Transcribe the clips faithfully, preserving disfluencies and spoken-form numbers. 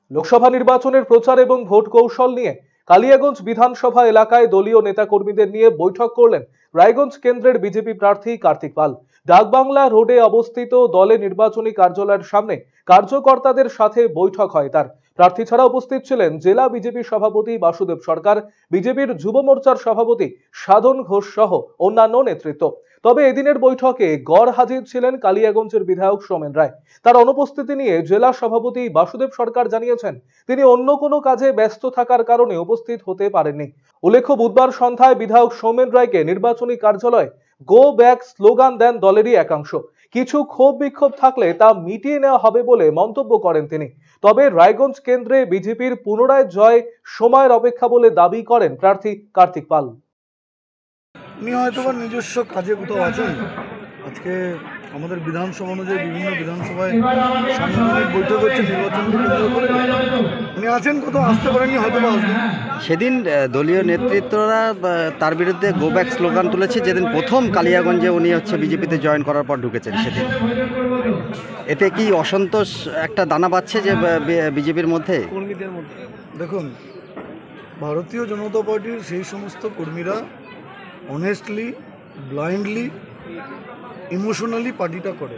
লোকসভা নির্বাচনের প্রচার এবং ভোট কৌশল নিয়ে কালিয়াগঞ্জ বিধানসভা এলাকায় দলীয় নেতাকর্মীদের নিয়ে বৈঠক করলেন রায়গঞ্জ কেন্দ্রের বিজেপি প্রার্থী কার্তিক পাল। ডাকবাংলা রোডে অবস্থিত দলের নির্বাচনী কার্যালয়ের সামনে কার্যকর্তাদের সাথে বৈঠক হয় তার। প্রার্থী ছাড়া উপস্থিত ছিলেন জেলা বিজেপি সভাপতি বাসুদেব সরকার, বিজেপির যুব মোর্চার সভাপতি সাধন ঘোষ সহ অন্যান্য নেতৃত্ব। তবে এদিনের বৈঠকে গড় হাজির ছিলেন কালিয়াগঞ্জের বিধায়ক সোমেন রায়। তার অনুপস্থিতি নিয়ে জেলা সভাপতি বাসুদেব সরকার জানিয়েছেন তিনি অন্য কোনো কাজে ব্যস্ত থাকার কারণে উপস্থিত হতে পারেননি। উল্লেখ্য, বুধবার সন্ধ্যায় বিধায়ক সোমেন রায়কে নির্বাচনী কার্যালয়ে গো ব্যাক স্লোগান দেন দলেরই একাংশ। কিছু ক্ষোভ বিক্ষোভ থাকলে তা মিটিয়ে নেওয়া হবে বলে মন্তব্য করেন তিনি। তবে রায়গঞ্জ কেন্দ্রে বিজেপির পুনরায় জয় সময়ের অপেক্ষা বলে দাবি করেন প্রার্থী কার্তিক পাল। উনি হয়তো বা নিজস্ব কাজে কোথাও আছেন। আজকে আমাদের বিধানসভা অনুযায়ী বিভিন্ন বিধানসভায় সাংগঠনিক বৈঠক হচ্ছে, নির্বাচন উনি আছেন, কোথাও আসতে পারেননি, হয়তো বা আসবেন। সেদিন দলীয় নেতৃত্বরা তার বিরুদ্ধে গো ব্যাক স্লোগান তুলেছে, যেদিন প্রথম কালিয়াগঞ্জে উনি হচ্ছে বিজেপিতে জয়েন করার পর ঢুকেছেন সেদিন। এতে কি অসন্তোষ একটা দানা বাঁধছে যে বিজেপির মধ্যে কর্মীদের মধ্যে? দেখুন, ভারতীয় জনতা পার্টির সেই সমস্ত কর্মীরা অনেস্টলি, ব্লাইন্ডলি, ইমোশনালি পার্টিটা করে।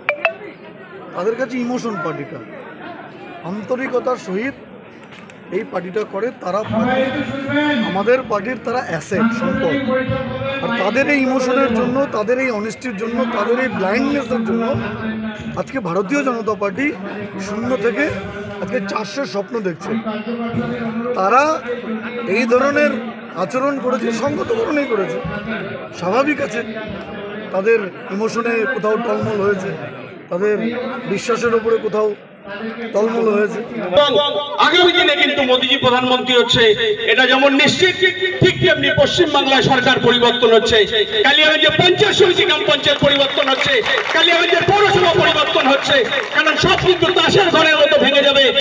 তাদের কাছে ইমোশন পার্টিটা, আন্তরিকতার সহিত এই পার্টিটা করে। তারা আমাদের পার্টির তারা অ্যাসেট, সম্পদ। আর তাদের এই ইমোশনের জন্য, তাদের এই অনেস্টির জন্য, তাদের এই ব্লাইন্ডনেসের জন্য আজকে ভারতীয় জনতা পার্টি শূন্য থেকে আজকে চারশো স্বপ্ন দেখছে। তারা এই ধরনের আচরণ করেছে, সঙ্গত কারণেই করেছে, স্বাভাবিক আছে। তাদের ইমোশনে কোথাও টলমল হয়েছে, তাদের বিশ্বাসের উপরে কোথাও টলমল হয়েছে। আগামী দিনে কিন্তু মোদীজি প্রধানমন্ত্রী হচ্ছে, এটা যেমন নিশ্চিত, ঠিক তেমনি পশ্চিমবাংলায় সরকার পরিবর্তন হচ্ছে। কালিয়াগঞ্জে পঞ্চায়েত সমিতি গ্রাম পঞ্চায়েত পরিবর্তন হচ্ছে, কালিয়াগঞ্জের পৌরসভা পরিবর্তন হচ্ছে। কারণ সব কিন্তু তাসের ঘরের মতো ভেঙে যাবে।